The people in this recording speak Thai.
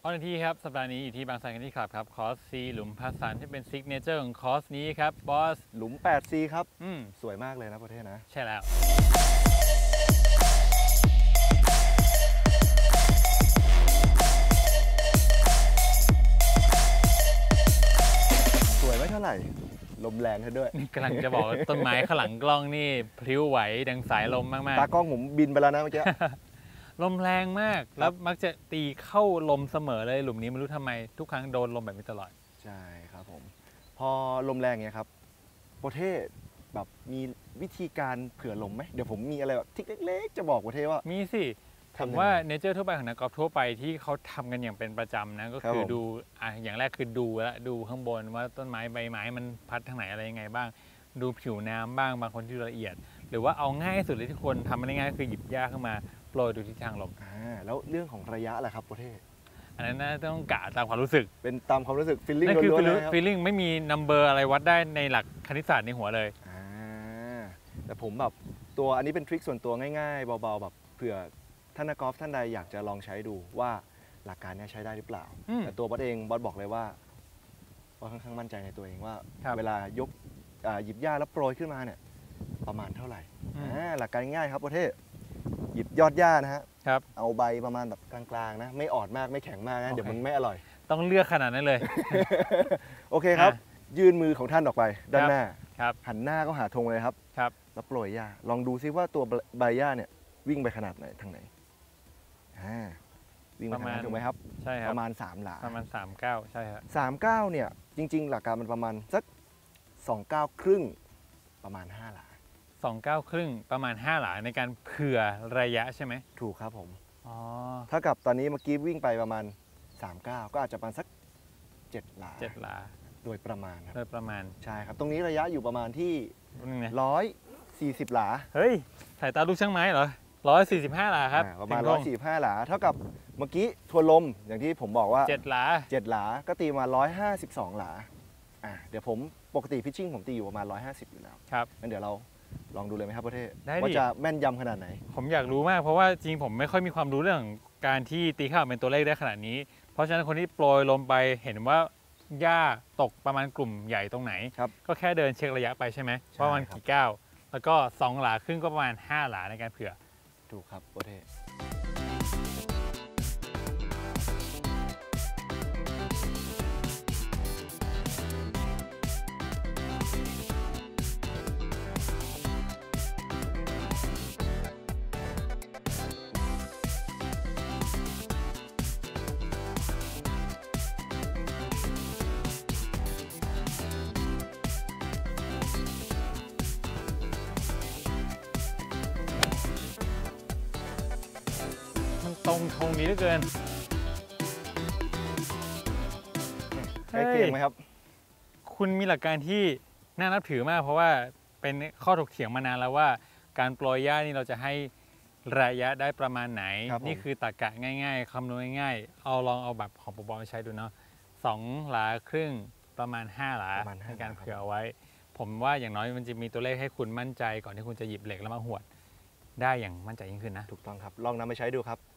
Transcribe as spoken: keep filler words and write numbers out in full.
ออนที่ครับสัปดาห์นี้อยู่ที่บางแสนกันที่คลับครับคอร์ส C หลุมพาสันที่เป็นซิกเนเจอร์ของคอร์สนี้ครับบอสหลุม แปด ซี ครับอืมสวยมากเลยนะประเทศนะใช่แล้วสวยไม่เท่าไหร่ลมแรงเธอด้วยนี่กำลังจะบอกต้นไม้ข้างหลังกล้องนี่พลิ้วไหวดังสายลมมากๆตากล้องผมบินไปแล้วนะเมื่อกี้ลมแรงมากแล้วมักจะตีเข้าลมเสมอเลยหลุมนี้ไม่รู้ทำไมทุกครั้งโดนลมแบบนี้ตลอดใช่ครับผมพอลมแรงเงี้ยครับประเทศแบบมีวิธีการเผื่อลมไหมเดี๋ยวผมมีอะไรแบบทิกเล็กๆจะบอกประเทศว่ามีสิผมว่าเนเจอร์ทั่วไปของนักกอล์ฟทั่วไปที่เขาทำกันอย่างเป็นประจำนะก็คือดูอ่ะอย่างแรกคือดูแล้วดูข้างบนว่าต้นไม้ใบไม้มันพัดทางไหนอะไรยังไงบ้างดูผิวน้ำบ้างบางคนที่ละเอียดหรือว่าเอาง่ายสุดเลยที่คนทำมันง่ายคือหยิบหญ้าขึ้นมาโปรยดูทิศทางลมอ่าแล้วเรื่องของระยะล่ะครับประเทศอันนั้นน่าต้องกะตามความรู้สึกเป็นตามความรู้สึกฟีลลิ่งนั่นคือล้วนๆนะครับฟีลลิ่งไม่มีนัมเบอร์อะไรวัดได้ในหลักคณิตศาสตร์ในหัวเลยอ่าแต่ผมแบบตัวอันนี้เป็นทริคส่วนตัวง่ายๆเบาๆแบบเผื่อท่านนักกอล์ฟท่านใดอยากจะลองใช้ดูว่าหลักการนี้ใช้ได้หรือเปล่าแต่ตัวบอสเองบอสบอกเลยว่าบอสค่อนข้างมั่นใจในตัวเองว่าเวลายกหยิบหญ้าแล้วโปรยขึ้นมาเนี่ยประมาณเท่าไหร่หลักการง่ายครับประเทศหยิบยอดหญ้านะฮะเอาใบประมาณแบบกลางๆนะไม่อ่อนมากไม่แข็งมากนะเดี๋ยวมันไม่อร่อยต้องเลือกขนาดนั้นเลยโอเคครับยื่นมือของท่านออกไปด้านหน้าหันหน้าก็หาธงเลยครับแล้วโปรยหญ้าลองดูซิว่าตัวใบหญ้าเนี่ยวิ่งไปขนาดไหนทางไหนวิ่งไปทางนั้นถูกไหมครับใช่ครับประมาณสามหลาประมาณสามเก้าใช่ครับสามเก้าเนี่ยจริงๆหลักการมันประมาณสักสองเก้าครึ่งประมาณห้าหลาสองเก้าครึ่งประมาณห้าหลาในการเผื่อระยะใช่ไหมถูกครับผมอ๋อถ้ากับตอนนี้เมื่อกี้วิ่งไปประมาณสามเก้าก็อาจจะประมาณสักเจ็ดหลาเจ็ดหลาโดยประมาณครับโดยประมาณใช่ครับตรงนี้ระยะอยู่ประมาณที่ร้อยสี่สิบหลาเฮ้ยสายตาลูกช่างไม้เหรอร้อยสี่สิบห้าหลาครับประมาณร้อยสี่สิบห้าหลาเท่ากับเมื่อกี้ทวนลมอย่างที่ผมบอกว่าเจ็ดหลาเจ็ดหลาก็ตีมาร้อยห้าสิบสองหลาอ่าเดี๋ยวผมปกติพิชชิ่งผมตีอยู่ประมาณร้อยห้าสิบอยู่แล้วครับงั้นเดี๋ยวเราลองดูเลยไหมครับประเทศว่าจะแม่นยำขนาดไหนผมอยากรู้มากเพราะว่าจริงผมไม่ค่อยมีความรู้เรื่องการที่ตีข้าวเป็นตัวเลขได้ขนาดนี้เพราะฉะนั้นคนที่โปรยลมไปเห็นว่าหญ้าตกประมาณกลุ่มใหญ่ตรงไหนก็แค่เดินเช็คระยะไปใช่ไหมว่ามันกี่ก้าวแล้วก็สองหลาครึ่งก็ประมาณห้าหลาในการเผื่อถูกครับประเทศตรงทงนี้เหลือเกินใกล้เคียงไหมครับคุณมีหลักการที่น่านับถือมากเพราะว่าเป็นข้อถกเถียงมานานแล้วว่าการโปรยหญ้านี่เราจะให้ระยะได้ประมาณไหนนี่คือตรรกะง่ายๆคำนวณง่ายๆเอาลองเอาแบบของปปมาใช้ดูเนาะสองหลาครึ่งประมาณห้าหลาในการเผื่อเอาไว้ผมว่าอย่างน้อยมันจะมีตัวเลขให้คุณมั่นใจก่อนที่คุณจะหยิบเหล็กแล้วมาหวดได้อย่างมั่นใจยิ่งขึ้นนะถูกต้องครับลองนำไปใช้ดูครับ